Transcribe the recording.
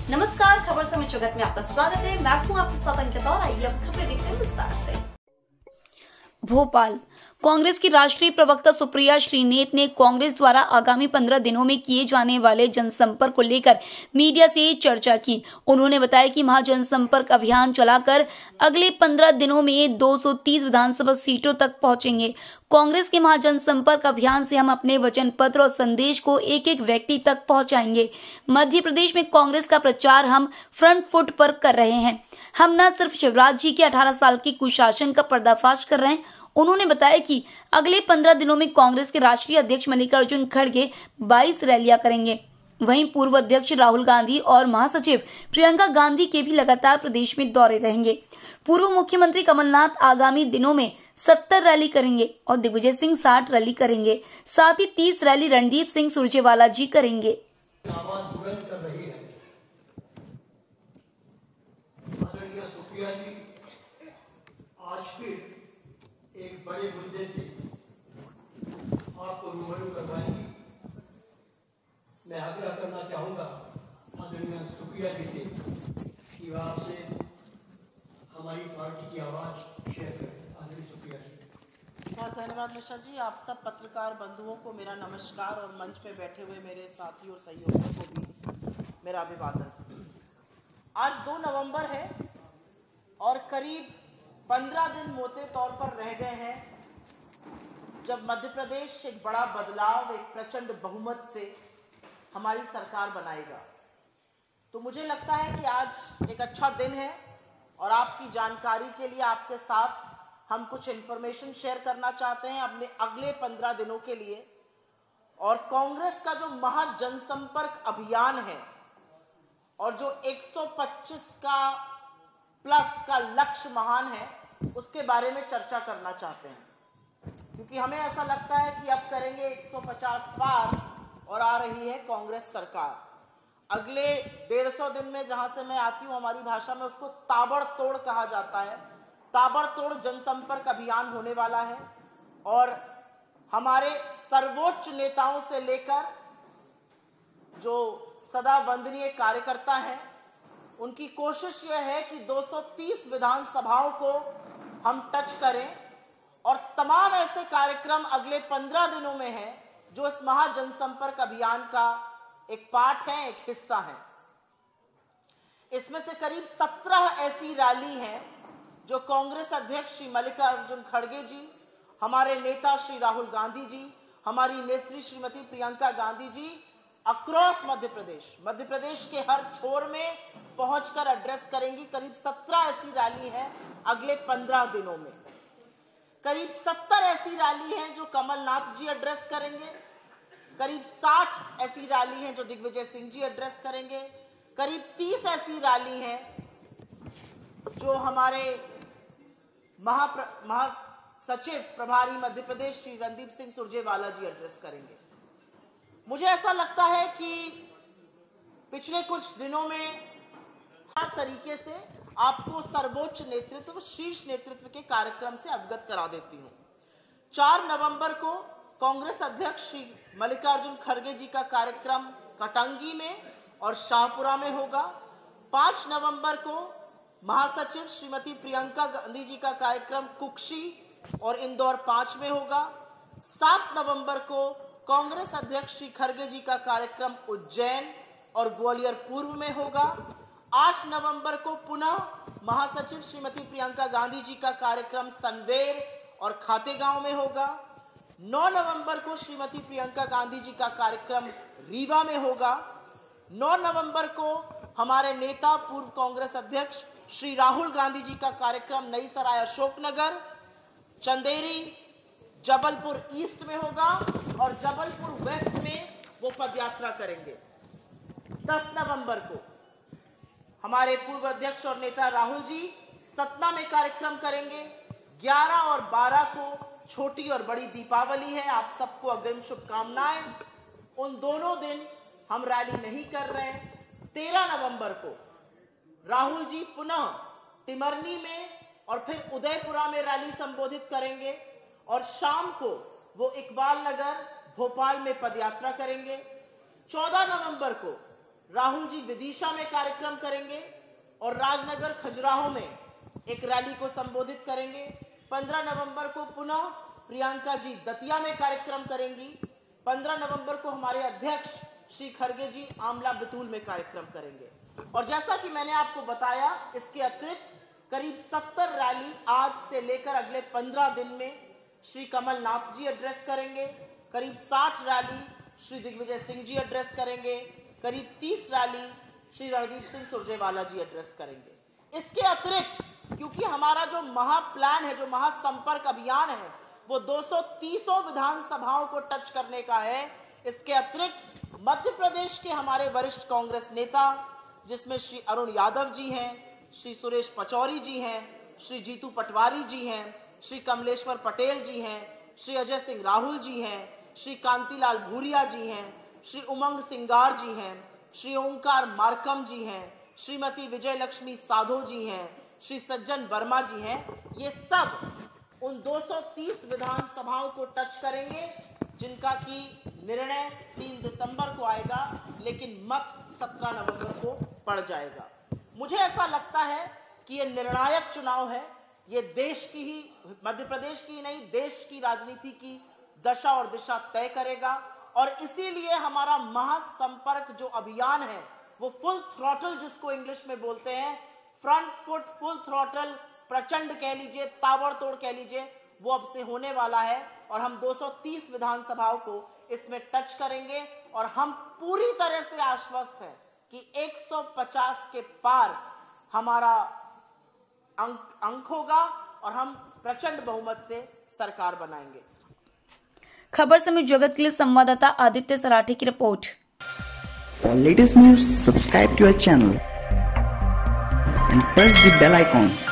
नमस्कार, खबर समय जगत में आपका स्वागत है। मैं हूं आपके साथ अंकिता और आइए अब खबरें देखते हैं विस्तार से। भोपाल कांग्रेस की राष्ट्रीय प्रवक्ता सुप्रिया श्रीनेत ने कांग्रेस द्वारा आगामी 15 दिनों में किए जाने वाले जनसंपर्क को लेकर मीडिया से चर्चा की। उन्होंने बताया कि महाजनसंपर्क अभियान चलाकर अगले 15 दिनों में 230 विधानसभा सीटों तक पहुंचेंगे। कांग्रेस के महाजनसंपर्क अभियान से हम अपने वचन पत्र और संदेश को एक एक व्यक्ति तक पहुंचाएंगे। मध्य प्रदेश में कांग्रेस का प्रचार हम फ्रंट फुट पर कर रहे हैं। हम न सिर्फ शिवराज जी के 18 साल के कुशासन का पर्दाफाश कर रहे हैं। उन्होंने बताया कि अगले 15 दिनों में कांग्रेस के राष्ट्रीय अध्यक्ष मल्लिकार्जुन खड़गे 22 रैलियां करेंगे। वहीं पूर्व अध्यक्ष राहुल गांधी और महासचिव प्रियंका गांधी के भी लगातार प्रदेश में दौरे रहेंगे। पूर्व मुख्यमंत्री कमलनाथ आगामी दिनों में 70 रैली करेंगे और दिग्विजय सिंह 60 रैली करेंगे। साथ ही 30 रैली रणदीप सिंह सुरजेवाला जी करेंगे। आवाज बुलंद कर रही है। आदरणीय सुप्रिया जी आज फिर एक बड़े मुद्दे से आपको रूबरू करवाएंगी। मैं आग्रह करना चाहूंगा आदरणीय सुप्रिया जी से कि वह आपसे हमारी पार्टी की आवाज शेयर करें। आदरणीय सुप्रिया जी। बहुत धन्यवाद मिश्रा जी। आप सब पत्रकार बंधुओं को मेरा नमस्कार और मंच पे बैठे हुए मेरे साथी और सहयोगियों को भी मेरा अभिवादन। आज 2 नवंबर है और करीब 15 दिन मोटे तौर पर रह गए हैं जब मध्य प्रदेश एक बड़ा बदलाव, एक प्रचंड बहुमत से हमारी सरकार बनाएगा। तो मुझे लगता है कि आज एक अच्छा दिन है और आपकी जानकारी के लिए आपके साथ हम कुछ इंफॉर्मेशन शेयर करना चाहते हैं अपने अगले 15 दिनों के लिए। और कांग्रेस का जो महाजनसंपर्क अभियान है और जो 125 का प्लस का लक्ष्य महान है, उसके बारे में चर्चा करना चाहते हैं, क्योंकि हमें ऐसा लगता है कि अब करेंगे 150 बार और आ रही है कांग्रेस सरकार। अगले 150 दिन में, जहां से मैं आती हूं, हमारी भाषा में उसको ताबड़तोड़ कहा जाता है। ताबड़तोड़ जनसंपर्क अभियान होने वाला है और हमारे सर्वोच्च नेताओं से लेकर जो सदा वंदनीय कार्यकर्ता हैं, उनकी कोशिश यह है कि 230 विधानसभाओं को हम टच करें और तमाम ऐसे कार्यक्रम अगले 15 दिनों में हैं जो इस महाजनसंपर्क अभियान का एक पार्ट है, एक हिस्सा है। इसमें से करीब 17 ऐसी रैली हैं जो कांग्रेस अध्यक्ष श्री मल्लिकार्जुन खड़गे जी, हमारे नेता श्री राहुल गांधी जी, हमारी नेत्री श्रीमती प्रियंका गांधी जी अक्रॉस मध्य प्रदेश के हर छोर में पहुंचकर एड्रेस करेंगी। करीब 17 ऐसी रैली है अगले 15 दिनों में। करीब 70 ऐसी रैली हैं जो कमलनाथ जी एड्रेस करेंगे। करीब 60 ऐसी रैली हैं जो दिग्विजय सिंह जी एड्रेस करेंगे। करीब 30 ऐसी रैली हैं जो हमारे महासचिव प्रभारी मध्य प्रदेश श्री रणदीप सिंह सुरजेवाला जी एड्रेस करेंगे। मुझे ऐसा लगता है कि पिछले कुछ दिनों में हर तरीके से आपको सर्वोच्च नेतृत्व, शीर्ष नेतृत्व के कार्यक्रम से अवगत करा देती हूं। 4 नवंबर को कांग्रेस अध्यक्ष श्री मल्लिकार्जुन खड़गे जी का कार्यक्रम कटंगी में और शाहपुरा में होगा। 5 नवंबर को महासचिव श्रीमती प्रियंका गांधी जी का कार्यक्रम कुक्षी और इंदौर 5 में होगा। 7 नवंबर को कांग्रेस अध्यक्ष श्री खड़गे जी का कार्यक्रम उज्जैन और ग्वालियर पूर्व में होगा। 8 नवंबर को पुनः महासचिव श्रीमती प्रियंका गांधी जी का कार्यक्रम सनवेर और खातेगांव में होगा। 9 नवंबर को श्रीमती प्रियंका गांधी जी का कार्यक्रम रीवा में होगा। 9 नवंबर को हमारे नेता पूर्व कांग्रेस अध्यक्ष श्री राहुल गांधी जी का कार्यक्रम नई सराय अशोकनगर, चंदेरी, जबलपुर ईस्ट में होगा और जबलपुर वेस्ट में वो पदयात्रा करेंगे। 10 नवंबर को हमारे पूर्व अध्यक्ष और नेता राहुल जी सतना में कार्यक्रम करेंगे। 11 और 12 को छोटी और बड़ी दीपावली है, आप सबको अग्रिम शुभकामनाएं। उन दोनों दिन हम रैली नहीं कर रहे हैं। 13 नवंबर को राहुल जी पुनः टिमरनी में और फिर उदयपुरा में रैली संबोधित करेंगे और शाम को वो इकबाल नगर भोपाल में पदयात्रा करेंगे। 14 नवंबर को राहुल जी विदिशा में कार्यक्रम करेंगे और राजनगर खजुराहो में एक रैली को संबोधित करेंगे। 15 नवंबर को पुनः प्रियंका जी दतिया में कार्यक्रम करेंगी। 15 नवंबर को हमारे अध्यक्ष श्री खरगे जी आमला बैतूल में कार्यक्रम करेंगे। और जैसा कि मैंने आपको बताया, इसके अतिरिक्त करीब 70 रैली आज से लेकर अगले 15 दिन में श्री कमलनाथ जी एड्रेस करेंगे। करीब 60 रैली श्री दिग्विजय सिंह जी एड्रेस करेंगे। करीब 30 रैली श्री रणदीप सिंह सुरजेवाला जी एड्रेस करेंगे। इसके अतिरिक्त क्योंकि हमारा जो महाप्लान है, जो महासंपर्क अभियान है, वो 230 विधानसभाओं को टच करने का है। इसके अतिरिक्त मध्य प्रदेश के हमारे वरिष्ठ कांग्रेस नेता, जिसमें श्री अरुण यादव जी हैं, श्री सुरेश पचौरी जी हैं, श्री जीतू पटवारी जी हैं, श्री कमलेश्वर पटेल जी हैं, श्री अजय सिंह राहुल जी हैं, श्री कांतिलाल भूरिया जी हैं, श्री उमंग सिंगार जी हैं, श्री ओंकार मार्कम जी हैं, श्रीमती विजय लक्ष्मी साधो जी हैं, श्री सज्जन वर्मा जी हैं। ये सब उन 230 विधानसभाओं को टच करेंगे, जिनका की निर्णय 3 दिसंबर को आएगा, लेकिन मत 17 नवंबर को पड़ जाएगा। मुझे ऐसा लगता है कि ये निर्णायक चुनाव है। ये देश की ही, मध्य प्रदेश की नहीं, देश की राजनीति की दशा और दिशा तय करेगा। और इसीलिए हमारा महासंपर्क जो अभियान है, वो फुल थ्रॉटल, जिसको इंग्लिश में बोलते हैं, फ्रंट फुट फुल थ्रॉटल, प्रचंड कह लीजिए, ताबड़तोड़ कह लीजिए, वो अब से होने वाला है। और हम 230 विधानसभाओं को इसमें टच करेंगे और हम पूरी तरह से आश्वस्त हैं कि 150 के पार हमारा अंक होगा और हम प्रचंड बहुमत से सरकार बनाएंगे। खबर समय जगत के लिए संवाददाता आदित्य सराठी की report. For latest news, subscribe to our channel and press the bell icon.